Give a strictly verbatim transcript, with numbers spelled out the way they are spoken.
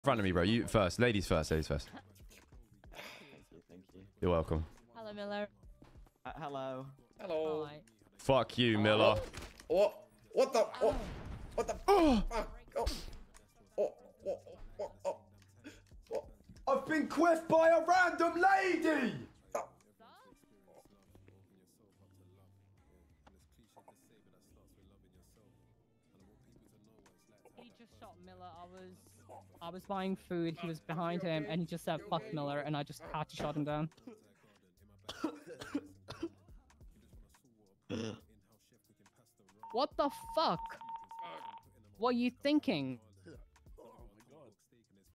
front of me, bro. You first. Ladies first. Ladies first. Thank you, thank you. You're welcome. Hello, Miller. Uh, hello. Hello. Hi. Fuck you, Miller. Oh, what the? Oh, what the? Oh. Fuck? Oh, oh, oh, oh, oh, oh. I've been quiffed by a random lady! Oh. He just shot Miller. I was, I was buying food. He was behind him, and he just said "fuck Miller," and I just had to shot him down. What the fuck? What are you thinking?